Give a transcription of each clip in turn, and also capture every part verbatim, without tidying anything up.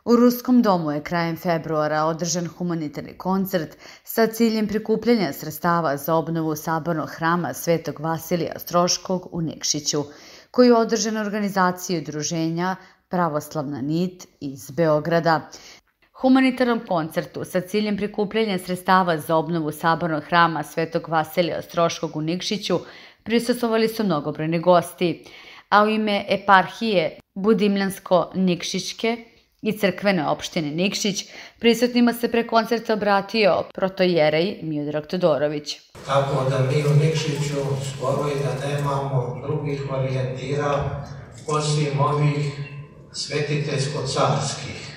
U Ruskom domu je krajem februara održan humanitarni koncert sa ciljem prikupljanja sredstava za obnovu sabornog hrama Svetog Vasilija Ostroškog u Nikšiću, koji je održan u organizaciji udruženja Pravoslavna nit iz Beograda. Humanitarnom koncertu sa ciljem prikupljanja sredstava za obnovu sabornog hrama Svetog Vasilija Ostroškog u Nikšiću prisustvovali su mnogobrojni gosti, a u ime eparhije Budimljansko-Nikšićke i crkvene opštine Nikšić prisutnima se pre koncerta obratio protojerej Miodrag Todorović. Tako da mi u Nikšiću skoro i da nemamo drugih orijentira osim ovih svetiteljsko-carskih.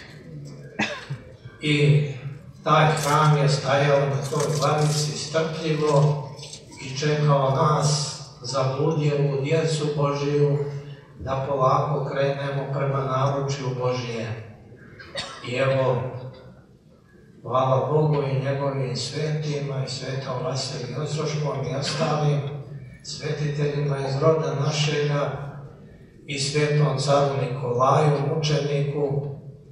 I taj hram je stajao na toj glavici strpljivo i čekao nas, zabludjelu djecu Božiju, da polako krenemo prema naručju Božije. I evo, hvala Bogu i njegovim svetima i svetom Vasiliju Ostroškom i ostalim svetiteljima iz roda našega i svetom caru Nikolaju, mučeniku,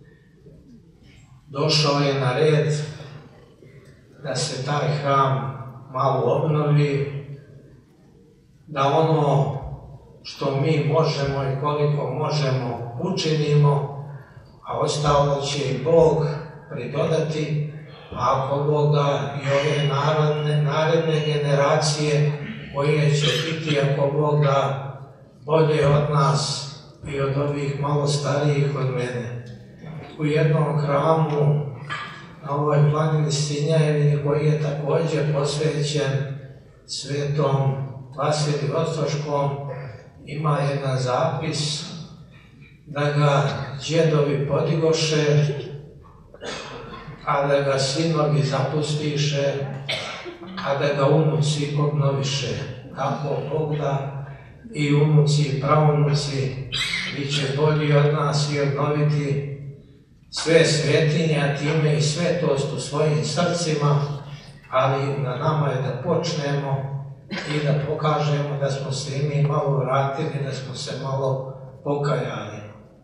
došao je na red da se taj hram malo obnovi, da ono što mi možemo i koliko možemo učinimo, a ostalo će i Bog pridodati, a ako Bog da i ove narodne, naredne generacije koje će biti, ako Bog da, bolje od nas i od ovih malo starijih od mene. U jednom hramu na ovoj planini Stinjajevini, koji je također posvećen svetom Vasiliju Ostroškom, ima jedan zapis da ga djedovi podigoše, a da ga sinovi zapustiše, a da ga unuci obnoviše. Kako Bog da i unuci i pravunuci bit će bolji od nas i obnoviti sve svetinje, a time i svetost u svojim srcima, ali na nama je da počnemo i da pokažemo da smo se i mi malo vratili, da smo se malo pokajali.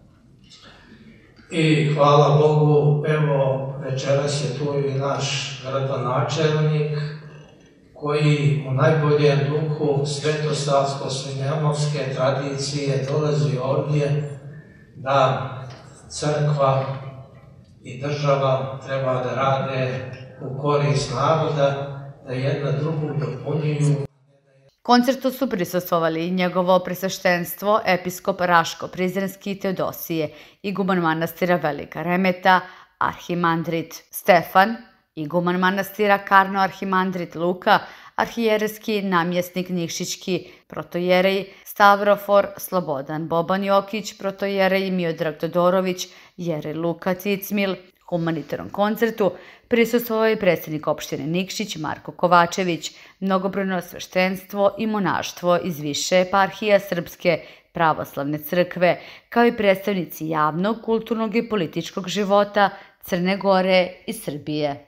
I hvala Bogu, evo večeras je tu i naš gradonačelnik koji u najboljem duhu svetosavsko-svinjanovske tradicije dolazi ovdje da crkva i država treba da rade u korist naroda, da jedna drugu dopunjuju. Koncertu su prisustvovali i njegovo presveštenstvo episkop Raško-Prizrenski Teodosije, iguman manastira Velika Remeta, arhimandrit Stefan, iguman manastira Karno, arhimandrit Luka, arhijerejski namjesnik Nikšićki protojerej Stavrofor Slobodan Boban Jokić, protojerej Miodrag Todorović, jerej Luka Cicmil. Humanitarnom koncertu prisustvovao je predsjednik opštine Nikšić Marko Kovačević, mnogobrojno sveštenstvo i monaštvo iz više eparhija Srpske pravoslavne crkve, kao i predstavnici javnog, kulturnog i političkog života Crne Gore i Srbije.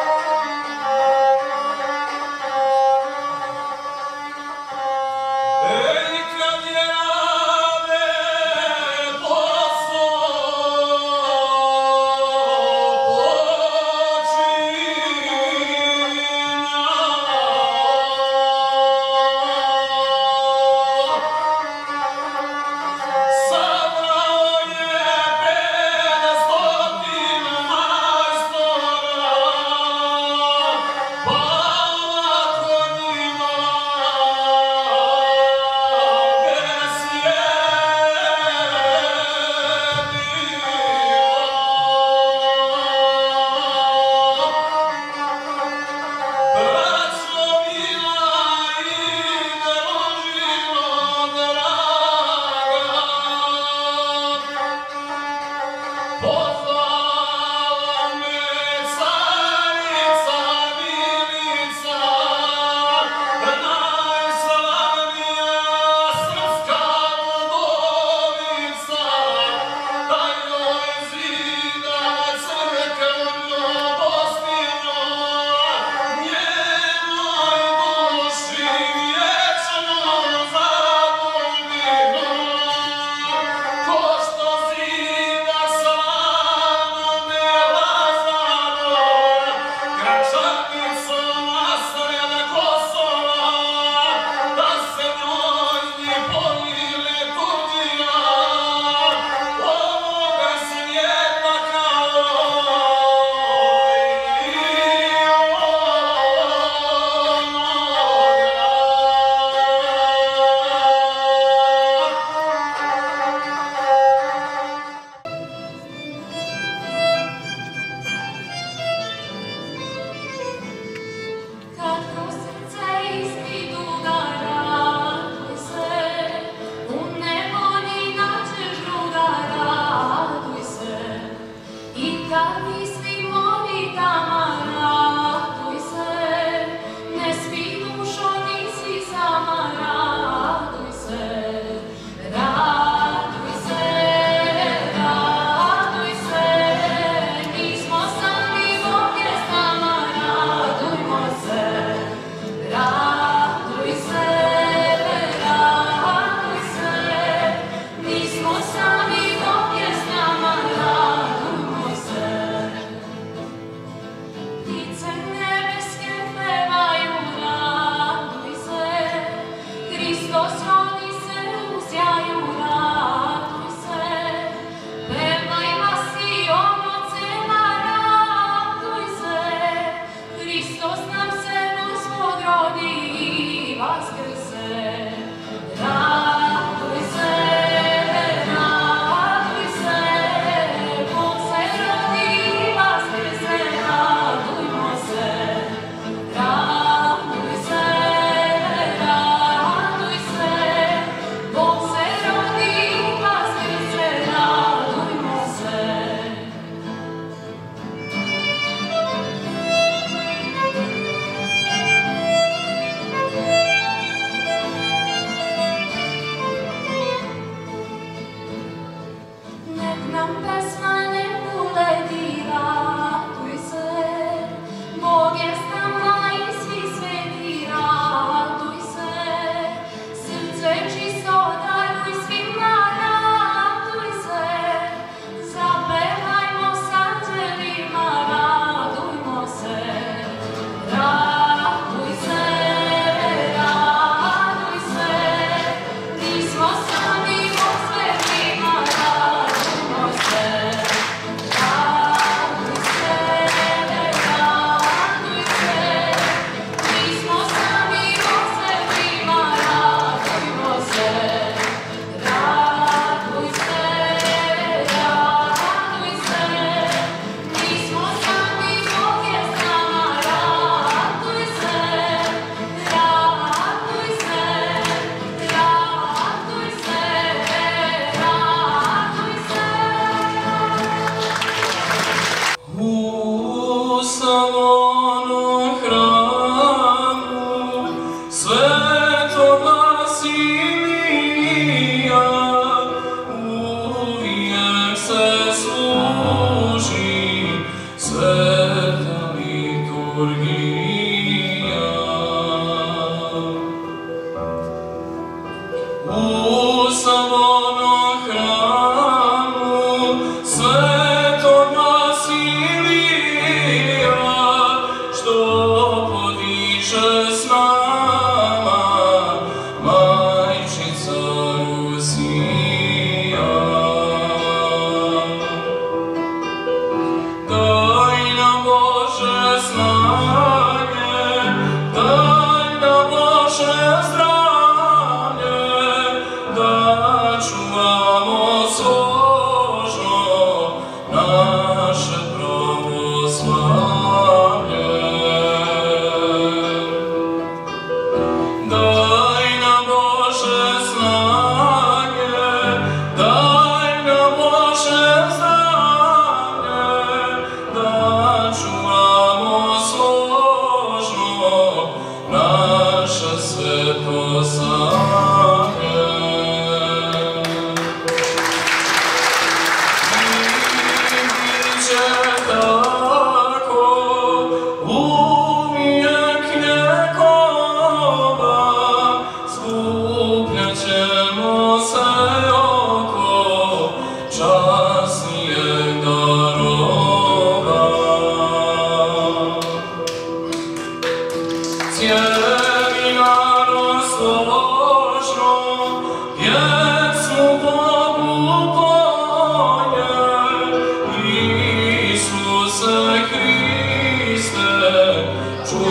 Yeah.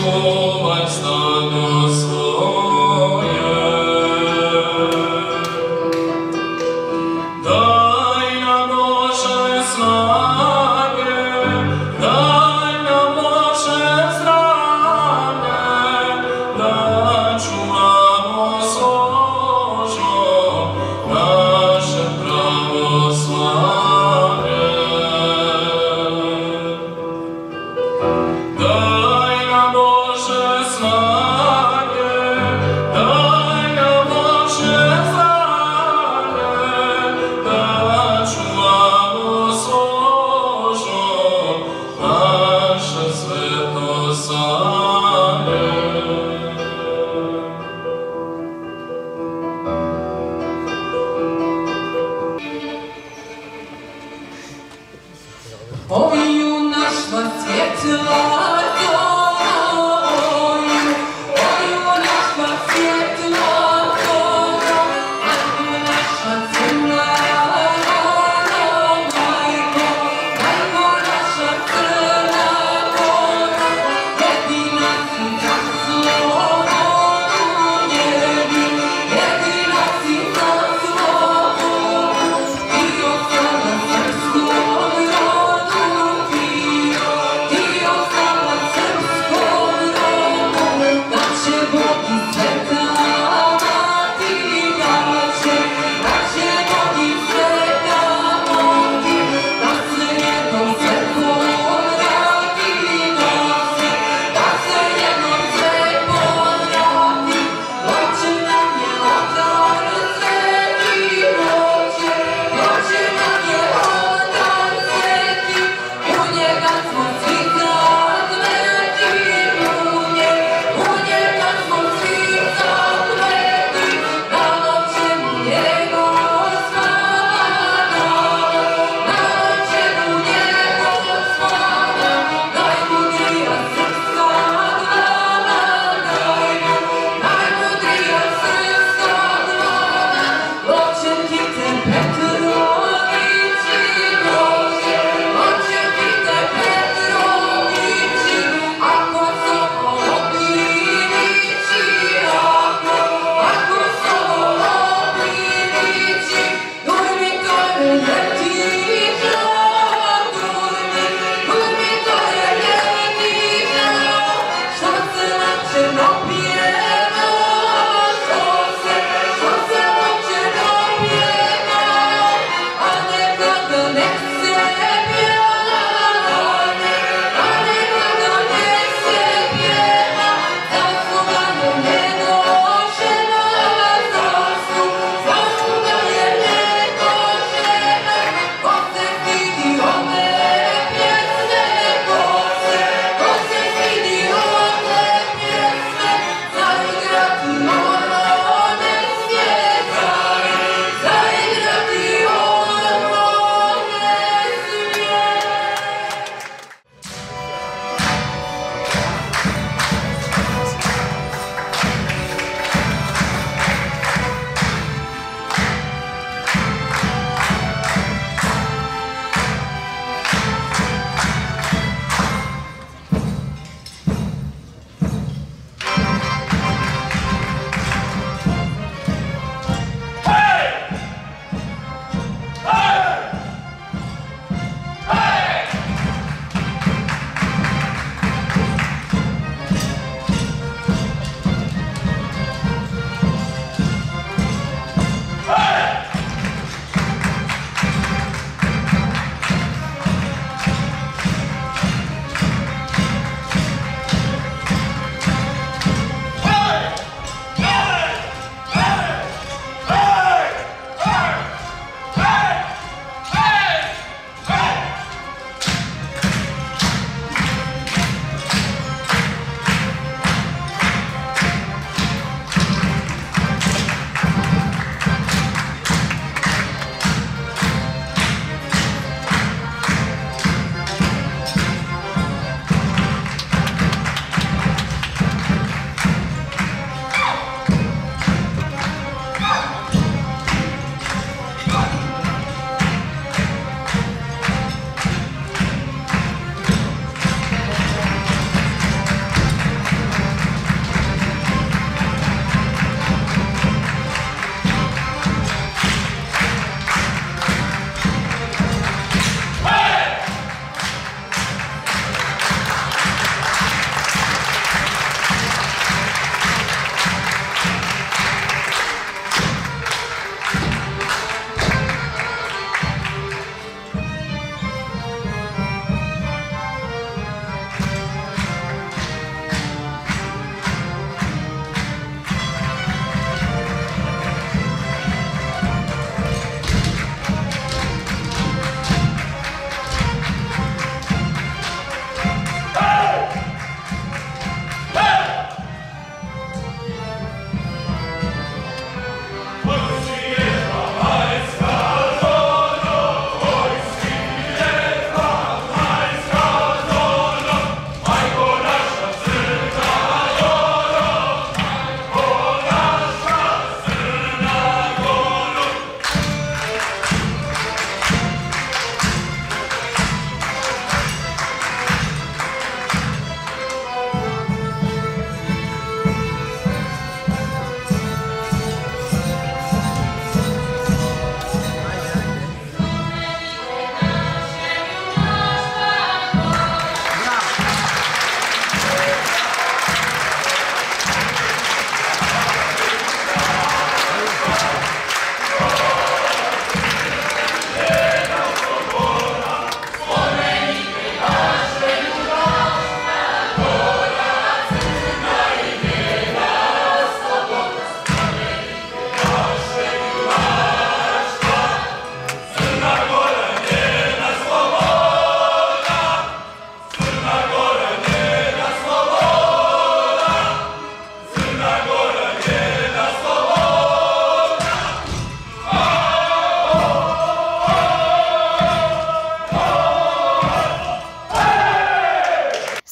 Dio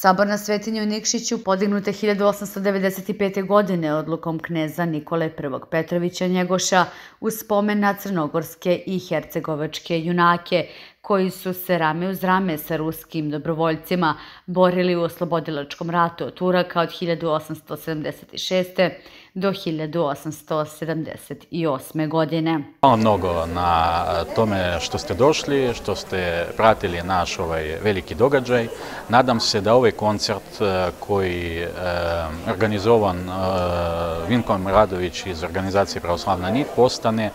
Saborna svetinja u Nikšiću podignuta hiljadu osamsto devedeset pete. godine odlukom kneza Nikole prvog Petrovića Njegoša u spomen na crnogorske i hercegovačke junake koji su se rame uz rame sa ruskim dobrovoljcima borili u oslobodilačkom ratu od Turaka od hiljadu osamsto sedamdeset šeste. do hiljadu osamsto sedamdeset osme. godine. Hvala mnogo na tome što ste došli, što ste pratili naš ovaj veliki događaj. Nadam se da ovaj koncert koji je organizovan Vinko Radović iz organizacije Pravoslavna nit postane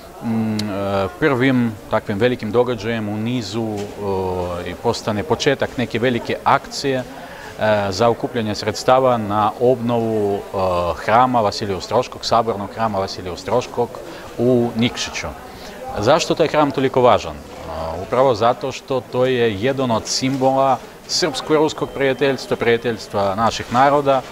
prvim takvim velikim događajem u nizu i postane početak neke velike akcije za okupljanje sredstava na obnovu hrama Vasilija Ostroškog, sabornog hrama Vasilija Ostroškog u Nikšiću. Zašto taj hram toliko važan? Upravo zato što to je jedan od simbola srpsko-ruskog prijateljstva, prijateljstva naših naroda.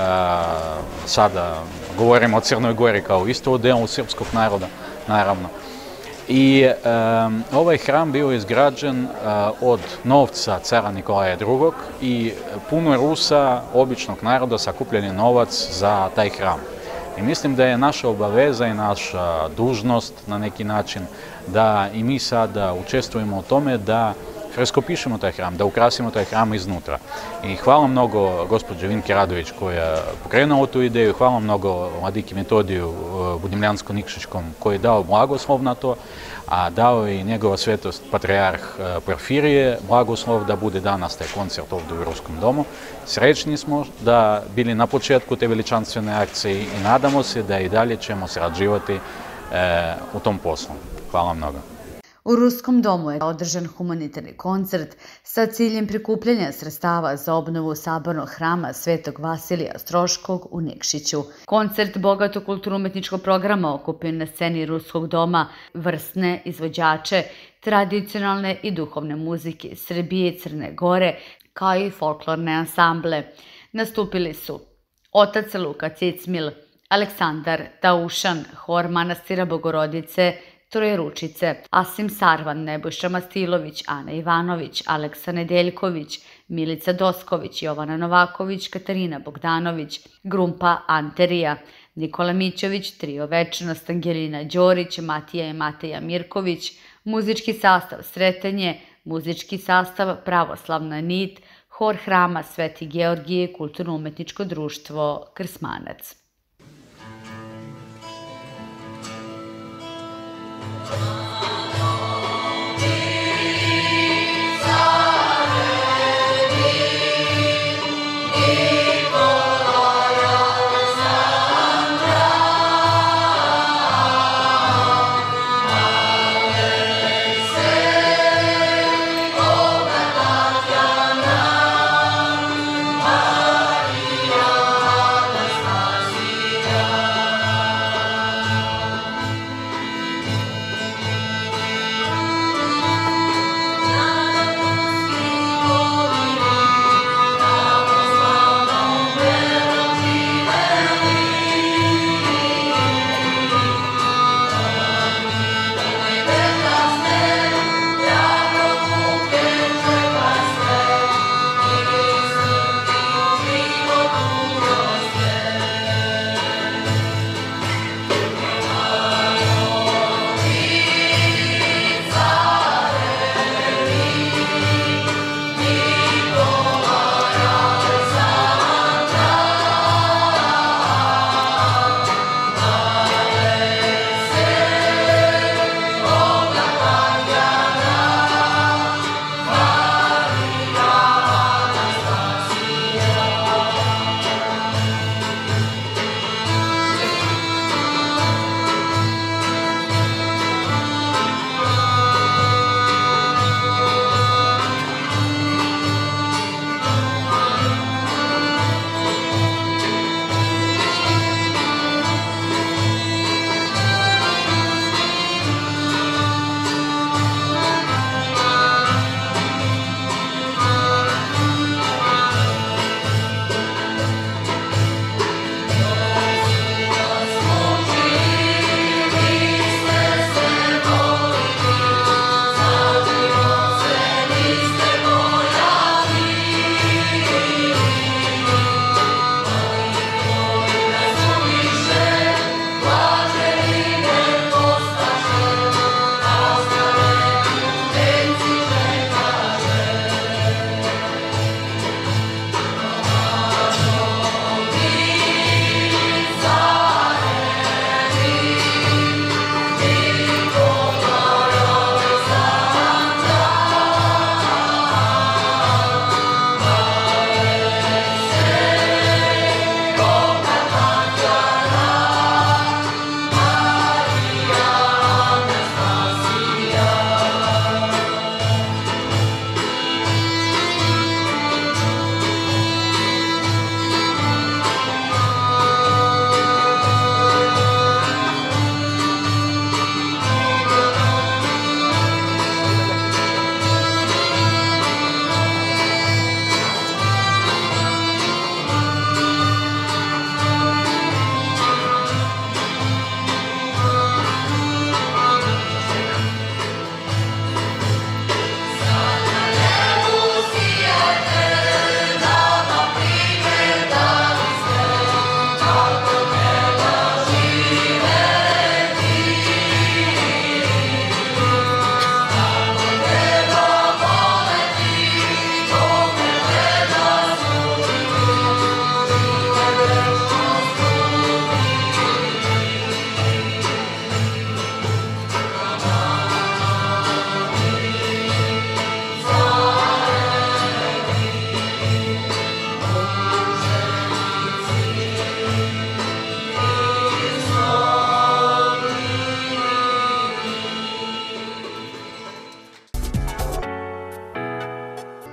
Sada govorimo o Crnoj Gori kao isto o delu srpskog naroda, naravno. I um, ovaj hram bio izgrađen uh, od novca cara Nikolaja drugog. i puno Rusa, običnog naroda, sakupljeni novac za taj hram. I mislim da je naša obaveza i naša dužnost na neki način da i mi sada učestvujemo u tome da freskopišemo taj hram, da ukrasimo taj hram iznutra. I hvala mnogo gospođe Vinki Radović koja je pokrenula tu ideju, hvala mnogo vladiki Metodiju Budimljansko-Nikšićkom koji je dao blagoslov na to, a dao i njegova svetost patrijarh Porfirije blagoslov da bude danas taj koncert ovdje u Ruskom domu. Srećni smo da bili na početku te veličanstvene akcije i nadamo se da i dalje ćemo sarađivati e, u tom poslu. Hvala mnogo. U Ruskom domu je održan humanitarni koncert sa ciljem prikupljanja sredstava za obnovu sabornog hrama Svetog Vasilija Ostroškog u Nikšiću. Koncert bogatog kulturno-umetničkog programa okupio na sceni Ruskog doma vrsne izvođače tradicionalne i duhovne muzike Srbije i Crne Gore, kao i folklorne ansamble. Nastupili su otac Luka Cicmil, Aleksandar Taušan, hor manastira Bogorodice, Trojeručice, Asim Sarvan, Nebojša Mastilović, Ana Ivanović, Aleksa Nedeljković, Milica Dosković, Jovana Novaković, Katarina Bogdanović, Grumpa Anterija, Nikola Mićović, Trio Večnost, Angelina Đorić, Matija i Mateja Mirković, muzički sastav Sretanje, muzički sastav Pravoslavna nit, hor hrama Sveti Georgije, kulturno-umetničko društvo Krsmanac.